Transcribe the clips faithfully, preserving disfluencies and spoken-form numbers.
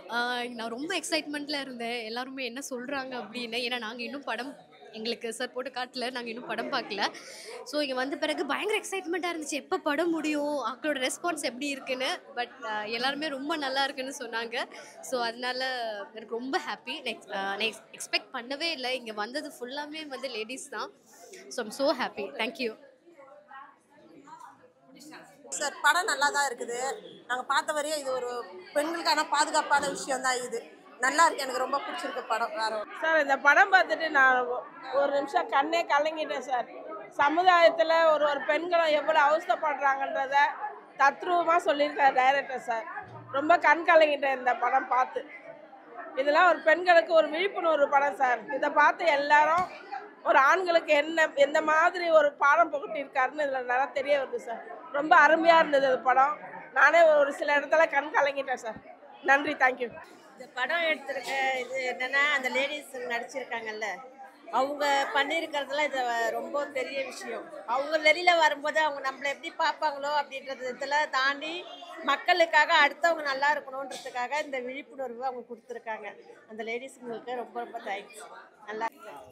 நான் ரொம்ப எக்ஸைட்மெண்ட்டில் இருந்தேன் எல்லாருமே என்ன சொல்கிறாங்க அப்படின்னு. ஏன்னா நாங்கள் இன்னும் படம் எங்களுக்கு சார் போட்டு காட்டல, நாங்கள் இன்னும் படம் பார்க்கல. ஸோ இங்கே வந்த பிறகு பயங்கர எக்ஸைட்மெண்ட்டாக இருந்துச்சு, எப்போ படம் முடியும், அவங்களோட ரெஸ்பான்ஸ் எப்படி இருக்குன்னு. பட் எல்லாருமே ரொம்ப நல்லா இருக்குன்னு சொன்னாங்க. ஸோ அதனால எனக்கு ரொம்ப ஹாப்பி. நெக்ஸ்ட் நெக்ஸ்ட் எக்ஸ்பெக்ட் பண்ணவே இல்லை, இங்கே வந்தது ஃபுல்லாமே வந்து லேடிஸ் தான். So I'm so happy. Thank you sir. படம் நல்லா தான் இருக்குது. நாங்கள் பார்த்த வரையும் இது ஒரு பெண்களுக்கான பாதுகாப்பான விஷயம் தான். இது நல்லா இருக்கு, எனக்கு ரொம்ப பிடிச்சிருக்கு படம். வேற சார் இந்த படம் பார்த்துட்டு நான் ஒரு நிமிஷம் கண்ணே கலங்கிட்டேன் சார். சமுதாயத்தில் ஒரு ஒரு பெண்களும் எவ்வளோ அவஸ்தைப்படுறாங்கன்றத தத்ரூபமாக சொல்லியிருக்கார் டைரக்டர் சார். ரொம்ப கண் கலங்கிட்டேன் இந்த படம் பார்த்து. இதெல்லாம் ஒரு பெண்களுக்கு ஒரு விழிப்புணர்வு படம் சார். இதை பார்த்து எல்லாரும் ஒரு ஆண்களுக்கு என்ன எந்த மாதிரி ஒரு பாடம் புகட்டியிருக்காருன்னு இதில் நல்லா தெரிய வருது சார். ரொம்ப அருமையாக இருந்தது அது படம். நானே ஒரு சில இடத்துல கண் கலங்கிட்டேன் சார். நன்றி, தேங்க்யூ. இந்த படம் எடுத்திருக்க இது என்னென்னா, அந்த லேடிஸ் நடிச்சிருக்காங்கல்ல, அவங்க பண்ணியிருக்கிறதுலாம் இது ரொம்ப பெரிய விஷயம். அவங்க வெளியில் வரும்போது அவங்க நம்மளை எப்படி பார்ப்பாங்களோ அப்படின்றது இதெல்லாம் தாண்டி மக்களுக்காக அடுத்தவங்க நல்லா இருக்கணுன்றதுக்காக இந்த விழிப்புணர்வு அவங்க கொடுத்துருக்காங்க. அந்த லேடிஸுங்களுக்கு ரொம்ப ரொம்ப தேங்க்ஸ். நல்லா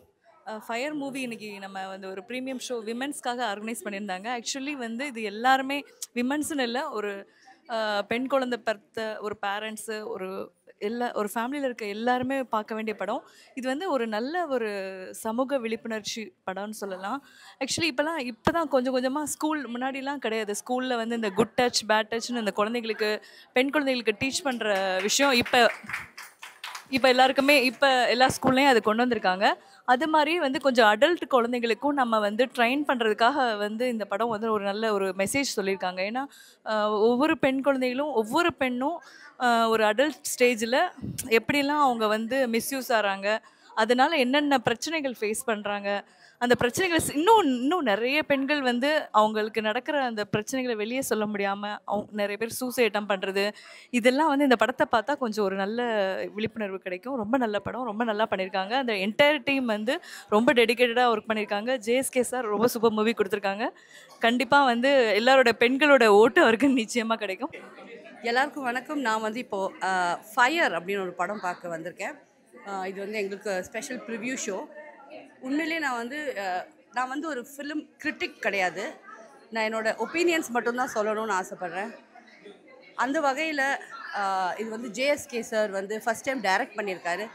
ஃபயர் மூவி இன்றைக்கி நம்ம வந்து ஒரு ப்ரீமியம் ஷோ விமென்ஸ்க்காக ஆர்கனைஸ் பண்ணியிருந்தாங்க. ஆக்சுவலி வந்து இது எல்லாருமே விமென்ஸ்னு இல்லை, ஒரு பெண் குழந்தை பெற்ற ஒரு பேரண்ட்ஸு, ஒரு எல்லா ஒரு ஃபேமிலியில் இருக்க எல்லாருமே பார்க்க வேண்டிய படம் இது. வந்து ஒரு நல்ல ஒரு சமூக விழிப்புணர்ச்சி படம்னு சொல்லலாம். ஆக்சுவலி இப்போலாம் இப்போ தான் கொஞ்சம் கொஞ்சமாக ஸ்கூல் முன்னாடிலாம் கிடையாது. ஸ்கூலில் வந்து இந்த குட் டச் பேட் டச்னு இந்த குழந்தைங்களுக்கு பெண் குழந்தைகளுக்கு டீச் பண்ணுற விஷயம் இப்போ இப்போ எல்லாருக்குமே இப்போ எல்லா ஸ்கூல்லையும் அது கொண்டு வந்திருக்காங்க. அது மாதிரி வந்து கொஞ்சம் அடல்ட் குழந்தைங்களுக்கும் நம்ம வந்து ட்ரெயின் பண்ணுறதுக்காக வந்து இந்த படம் வந்து ஒரு நல்ல ஒரு மெசேஜ் சொல்லியிருக்காங்க. ஏன்னா ஒவ்வொரு பெண் குழந்தைகளும் ஒவ்வொரு பெண்ணும் ஒரு அடல்ட் ஸ்டேஜில் எப்படிலாம் அவங்க வந்து மிஸ்யூஸ் ஆகிறாங்க, அதனால் என்னென்ன பிரச்சனைகள் ஃபேஸ் பண்ணுறாங்க, அந்த பிரச்சனைகள் இன்னும் இன்னும் நிறைய பெண்கள் வந்து அவங்களுக்கு நடக்கிற அந்த பிரச்சனைகளை வெளியே சொல்ல முடியாமல் அவங்க நிறைய பேர் சூசைட்டம் பண்ணுறது, இதெல்லாம் வந்து இந்த படத்தை பார்த்தா கொஞ்சம் ஒரு நல்ல விழிப்புணர்வு கிடைக்கும். ரொம்ப நல்ல படம், ரொம்ப நல்லா பண்ணியிருக்காங்க. அந்த என்டையர் டீம் வந்து ரொம்ப டெடிக்கேட்டடாக ஒர்க் பண்ணியிருக்காங்க. ஜேஎஸ்கே சார் ரொம்ப சூப்பர் மூவி கொடுத்துருக்காங்க. கண்டிப்பாக வந்து எல்லாரோட பெண்களோட ஓட்டு அவருக்கு நிச்சயமாக கிடைக்கும். எல்லாருக்கும் வணக்கம். நான் வந்து இப்போது ஃபயர் அப்படின்னு ஒரு படம் பார்க்க வந்திருக்கேன். இது வந்து எங்களுக்கு ஸ்பெஷல் ப்ரிவ்யூ ஷோ. உண்மையிலே நான் வந்து நான் வந்து ஒரு ஃபிலிம் கிரிட்டிக் கிடையாது. நான் என்னோடய ஒப்பீனியன்ஸ் மட்டும்தான் சொல்லணும்னு ஆசைப்பட்றேன். அந்த வகையில் இது வந்து ஜேஎஸ்கே சார் வந்து ஃபஸ்ட் டைம் டைரக்ட் பண்ணியிருக்காரு.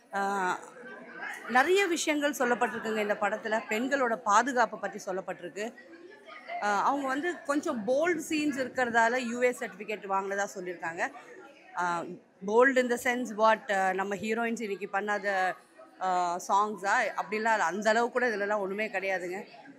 நிறைய விஷயங்கள் சொல்லப்பட்டிருக்குங்க இந்த படத்தில். பெண்களோட பாதுகாப்பை பற்றி சொல்லப்பட்டிருக்கு. அவங்க வந்து கொஞ்சம் போல்டு சீன்ஸ் இருக்கிறதால யூஏ சர்டிஃபிகேட் வாங்கினதா சொல்லியிருக்காங்க. Bold in the sense what நம்ம ஹீரோயின்ஸ் இன்றைக்கி பண்ணாத சாங்ஸா அப்படிலாம் அந்த அளவு கூட இதிலலாம் ஒன்றுமே கிடையாதுங்க.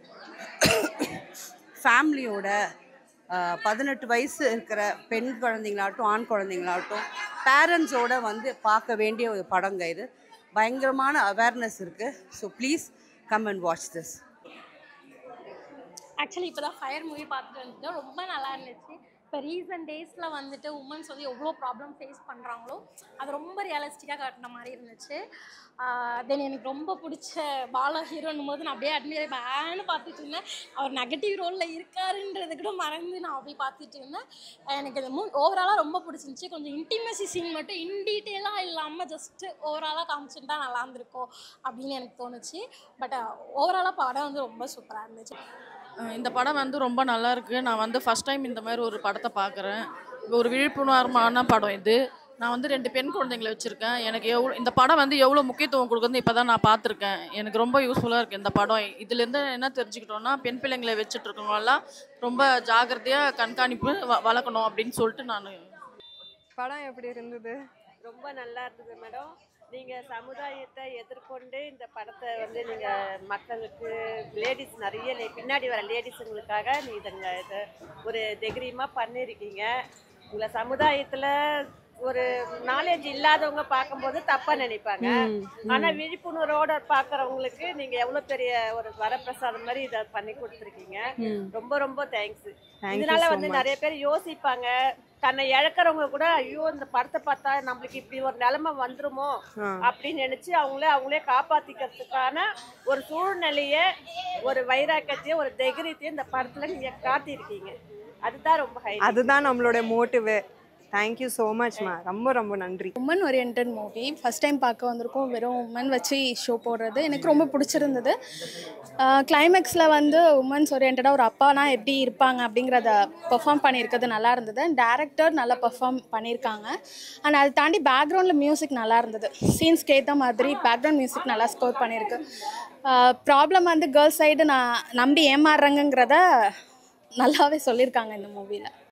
ஃபேமிலியோட பதினெட்டு வயசு இருக்கிற பெண் குழந்தைங்களாகட்டும் ஆண் குழந்தைங்களாகட்டும் பேரண்ட்ஸோடு வந்து பார்க்க வேண்டிய ஒரு படங்க இது. பயங்கரமான அவேர்னஸ் இருக்குது. So please come and watch this. Actually இப்போ தான் ஃபயர் மூவி பார்த்துட்டு வந்துட்டு ரொம்ப நல்லா இருந்துச்சு. இப்போ ரீசன்ட் டேஸில் வந்துட்டு உமன்ஸ் வந்து எவ்வளோ ப்ராப்ளம் ஃபேஸ் பண்ணுறாங்களோ அது ரொம்ப ரியலிஸ்டிக்காக காட்டின மாதிரி இருந்துச்சு. தென் எனக்கு ரொம்ப பிடிச்ச பாலா ஹீரோன்னும் போது நான் அப்படியே அட்மிட் பேன்னு பார்த்துட்டு இருந்தேன். அவர் நெகட்டிவ் ரோலில் இருக்காருன்றது கூட மறந்து நான் அப்படியே பார்த்துட்டு இருந்தேன். எனக்கு இந்த மூ ஓவராலாக ரொம்ப பிடிச்சிருந்துச்சி. கொஞ்சம் இன்டிமசி சீன் மட்டும் இன் டீட்டெயிலாக இல்லாமல் ஜஸ்ட்டு ஓவராலாக காமிச்சுட்டு தான் நல்லா இருந்திருக்கோம் அப்படின்னு எனக்கு தோணுச்சு. பட் ஓவராலாக படம் வந்து ரொம்ப சூப்பராக இருந்துச்சு. இந்த படம் வந்து ரொம்ப நல்லா இருக்குது. நான் வந்து ஃபஸ்ட் டைம் இந்த மாதிரி ஒரு படத்தை பார்க்குறேன். ஒரு விழிப்புணர்வான படம் இது. நான் வந்து ரெண்டு பெண் குழந்தைங்களை வச்சுருக்கேன். எனக்கு எவ்வளோ இந்த படம் வந்து எவ்வளோ முக்கியத்துவம் கொடுக்குறது இப்போ தான் நான் பார்த்துருக்கேன். எனக்கு ரொம்ப யூஸ்ஃபுல்லாக இருக்குது இந்த படம். இதுலேருந்து என்ன தெரிஞ்சுக்கிட்டோன்னா, பெண் பிள்ளைங்களை வச்சுட்ருக்கவங்களாம் ரொம்ப ஜாகிரதையாக கண்காணிப்பு வ வளர்க்கணும் அப்படின்னு சொல்லிட்டு நான். படம் எப்படி இருந்தது? ரொம்ப நல்லா இருந்தது மேடம். நீங்கள் சமுதாயத்தை எதிர்கொண்டு இந்த படத்தை வந்து நீங்கள் மக்களுக்கு லேடிஸ் நிறைய லே பின்னாடி வர லேடிஸுங்களுக்காக நீங்கள் இதை ஒரு தைரியமாக பண்ணியிருக்கீங்க. உங்களை சமுதாயத்தில் ஒரு நாலேஜ் இல்லாதவங்க பார்க்கும்போது தப்பாக நினைப்பாங்க. ஆனால் விழிப்புணர்வோட பார்க்குறவங்களுக்கு நீங்கள் எவ்வளோ பெரிய ஒரு வரப்பிரசாதம் மாதிரி இதை பண்ணி கொடுத்துருக்கீங்க. ரொம்ப ரொம்ப தேங்க்ஸ். இதனால வந்து நிறைய பேர் யோசிப்பாங்க, தன்னை இழக்கிறவங்க கூட ஐயோ இந்த படத்தை பார்த்தா நம்மளுக்கு இப்படி ஒரு நிலைமை வந்துருமோ அப்படின்னு நினைச்சு அவங்களே அவங்களே காப்பாத்திக்கிறதுக்கான ஒரு சூழ்நிலைய, ஒரு வைராக்கியத்தையும் ஒரு தைரியத்தையும் இந்த படத்துல நீங்க காட்டியிருக்கீங்க. அதுதான் ரொம்ப ஹை. அதுதான் நம்மளோட மோட்டிவே. தேங்க்யூ ஸோ மச்மா, ரொம்ப ரொம்ப நன்றி. Woman orient movie first time பார்க்க வந்திருக்கோம். வெறும் உமன் வச்சு ஷோ போடுறது எனக்கு ரொம்ப பிடிச்சிருந்தது. கிளைமேக்ஸில் வந்து உமன்ஸ் ஓரியன்டாக ஒரு அப்பானா எப்படி இருப்பாங்க அப்படிங்கிறத பெர்ஃபார்ம் பண்ணியிருக்கிறது நல்லா இருந்தது. அண்ட் டேரக்டர் நல்லா பெர்ஃபார்ம் பண்ணியிருக்காங்க. அண்ட் அதை தாண்டி பேக்ரவுண்டில் மியூசிக் நல்லா இருந்தது. சீன்ஸ்க்கு ஏற்ற மாதிரி பேக்ரவுண்ட் மியூசிக் நல்லா ஸ்கோர் பண்ணியிருக்கு. ப்ராப்ளம் வந்து கேர்ள்ஸ் சைடு நான் நம்பி ஏமாறுறேங்கிறத நல்லாவே சொல்லியிருக்காங்க இந்த மூவியில்.